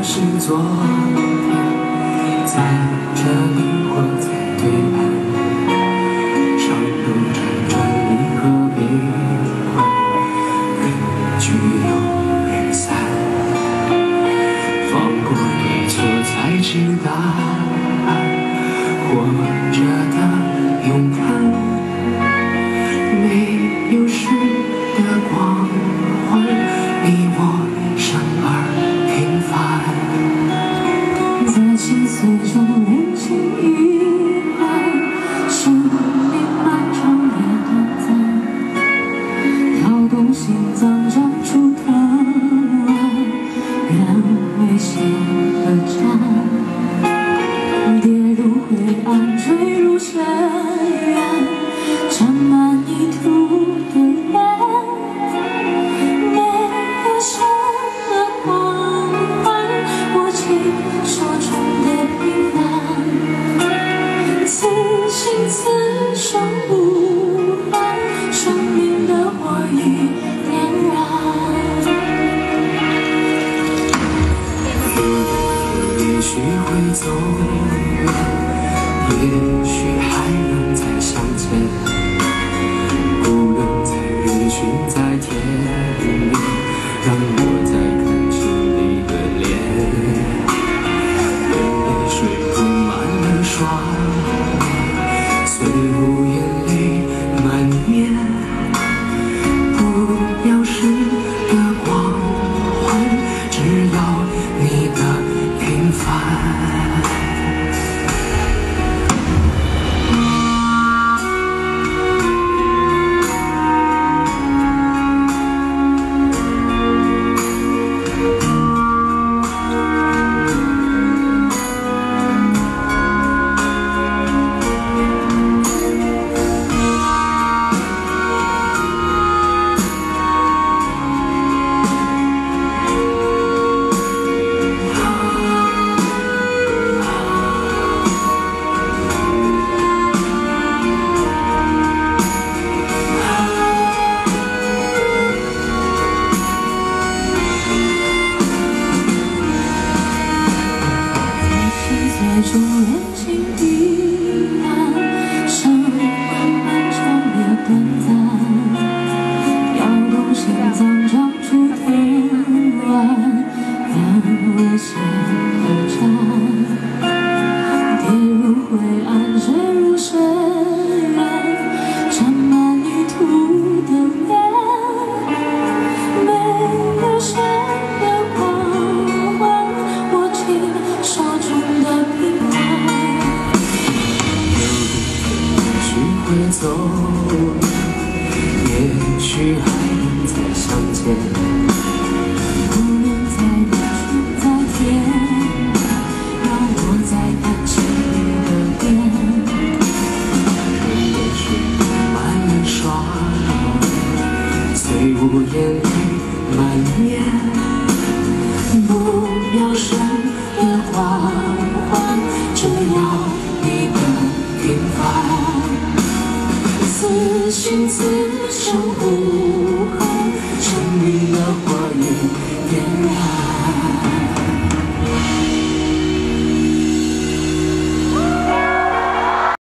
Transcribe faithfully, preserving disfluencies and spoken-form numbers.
我是昨天，在这里或在对岸，上路着的离合悲欢，人聚又人散，放过对错才知答案，活着的勇敢，没有谁的光环，你我生而平凡， 在心碎中认清遗憾，生命漫长也短暂，跳动心脏长出藤蔓，人危险和战，跌入灰暗，坠入深渊，沾满泥土的脸，没有什么光环，握紧手中的平凡，此心此生不换，生命的火已点燃。 也许会走远，也许还能再相见，无论在人群在天边，让我再看清你的脸，泪水铺满了双眼，虽无言泪满面，不要谁的光环，只要你的平凡。 最终认清遗憾，生命漫长也短暂，摇动心脏长出藤蔓，让危险和战，跌入灰暗，坠入深渊，沾满泥土的脸，没有谁的光环，握紧手中的平凡。 会走远，也许还能再相见， 无论在人群在天，让我再看清你的脸， 泪水铺满了双眼，虽无言泪满面， 不要谁的光环，只要你的平凡，此心此生不